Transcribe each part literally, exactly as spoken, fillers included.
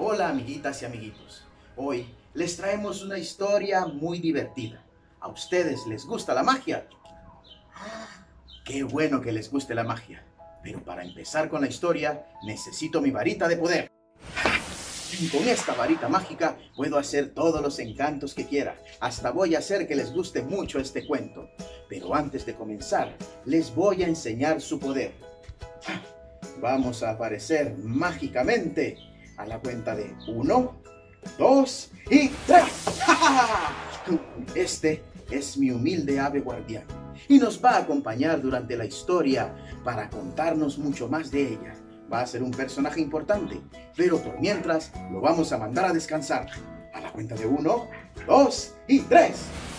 Hola amiguitas y amiguitos, hoy les traemos una historia muy divertida. ¿A ustedes les gusta la magia? ¡Qué bueno que les guste la magia! Pero para empezar con la historia, necesito mi varita de poder. Y con esta varita mágica puedo hacer todos los encantos que quiera. Hasta voy a hacer que les guste mucho este cuento. Pero antes de comenzar, les voy a enseñar su poder. Vamos a aparecer mágicamente a la cuenta de uno, dos y tres. Este es mi humilde ave guardián y nos va a acompañar durante la historia para contarnos mucho más de ella. Va a ser un personaje importante, pero por mientras lo vamos a mandar a descansar. A la cuenta de uno, dos y tres.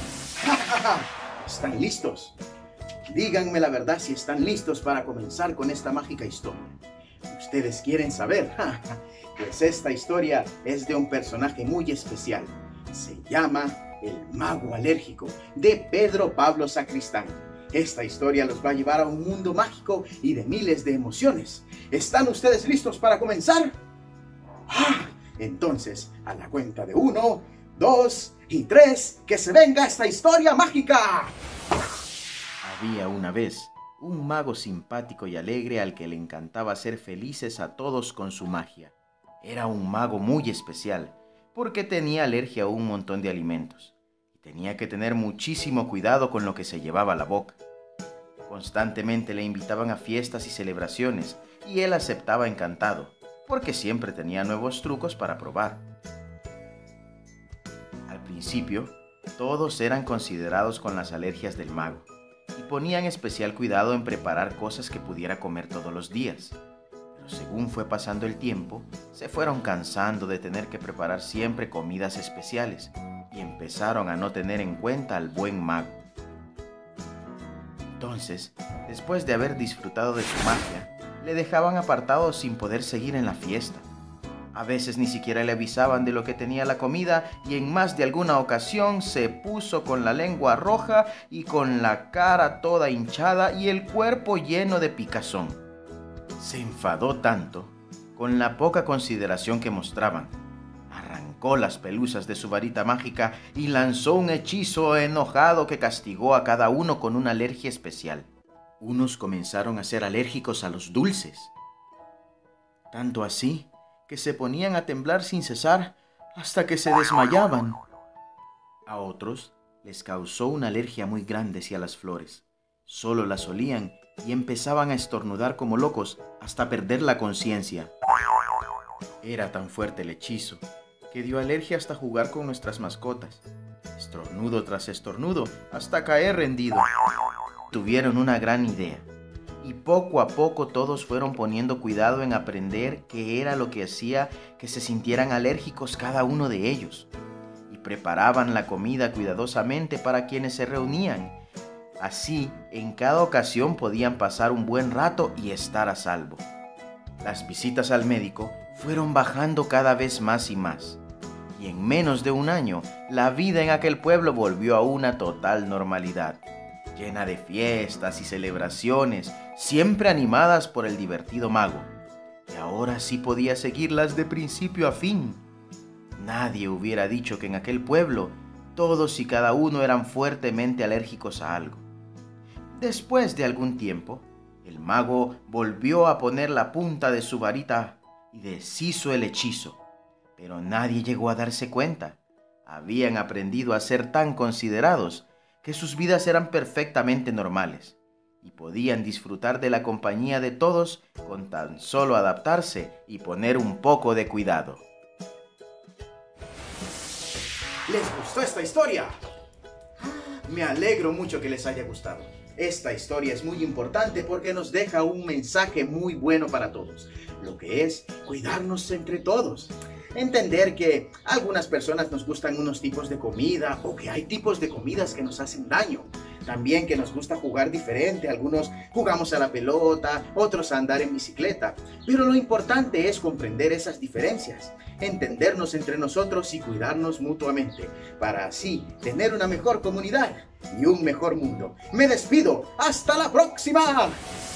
¿Están listos? Díganme la verdad si están listos para comenzar con esta mágica historia. ¿Ustedes quieren saber? Pues esta historia es de un personaje muy especial. Se llama El Mago Alérgico, de Pedro Pablo Sacristán. Esta historia los va a llevar a un mundo mágico y de miles de emociones. ¿Están ustedes listos para comenzar? ¡Ah! Entonces, a la cuenta de uno, dos y tres, ¡que se venga esta historia mágica! Había una vez un mago simpático y alegre al que le encantaba hacer felices a todos con su magia. Era un mago muy especial porque tenía alergia a un montón de alimentos y tenía que tener muchísimo cuidado con lo que se llevaba a la boca. Constantemente le invitaban a fiestas y celebraciones y él aceptaba encantado porque siempre tenía nuevos trucos para probar. Al principio, todos eran considerados con las alergias del mago y ponían especial cuidado en preparar cosas que pudiera comer todos los días. Pero según fue pasando el tiempo, se fueron cansando de tener que preparar siempre comidas especiales y empezaron a no tener en cuenta al buen mago. Entonces, después de haber disfrutado de su magia, le dejaban apartado sin poder seguir en la fiesta. A veces ni siquiera le avisaban de lo que tenía la comida y en más de alguna ocasión se puso con la lengua roja y con la cara toda hinchada y el cuerpo lleno de picazón. Se enfadó tanto con la poca consideración que mostraban. Arrancó las pelusas de su varita mágica y lanzó un hechizo enojado que castigó a cada uno con una alergia especial. Unos comenzaron a ser alérgicos a los dulces. Tanto así que se ponían a temblar sin cesar hasta que se desmayaban. A otros les causó una alergia muy grande hacia las flores. Solo las olían y empezaban a estornudar como locos hasta perder la conciencia. Era tan fuerte el hechizo que dio alergia hasta jugar con nuestras mascotas. Estornudo tras estornudo hasta caer rendido. Tuvieron una gran idea. Y poco a poco todos fueron poniendo cuidado en aprender qué era lo que hacía que se sintieran alérgicos cada uno de ellos. Y preparaban la comida cuidadosamente para quienes se reunían. Así, en cada ocasión podían pasar un buen rato y estar a salvo. Las visitas al médico fueron bajando cada vez más y más. Y en menos de un año, la vida en aquel pueblo volvió a una total normalidad, llena de fiestas y celebraciones, siempre animadas por el divertido mago. Y ahora sí podía seguirlas de principio a fin. Nadie hubiera dicho que en aquel pueblo todos y cada uno eran fuertemente alérgicos a algo. Después de algún tiempo, el mago volvió a poner la punta de su varita y deshizo el hechizo. Pero nadie llegó a darse cuenta. Habían aprendido a ser tan considerados que sus vidas eran perfectamente normales y podían disfrutar de la compañía de todos con tan solo adaptarse y poner un poco de cuidado. ¿Les gustó esta historia? Me alegro mucho que les haya gustado. Esta historia es muy importante porque nos deja un mensaje muy bueno para todos, lo que es cuidarnos entre todos. Entender que a algunas personas nos gustan unos tipos de comida o que hay tipos de comidas que nos hacen daño. También que nos gusta jugar diferente. Algunos jugamos a la pelota, otros a andar en bicicleta. Pero lo importante es comprender esas diferencias, entendernos entre nosotros y cuidarnos mutuamente, para así tener una mejor comunidad y un mejor mundo. Me despido. ¡Hasta la próxima!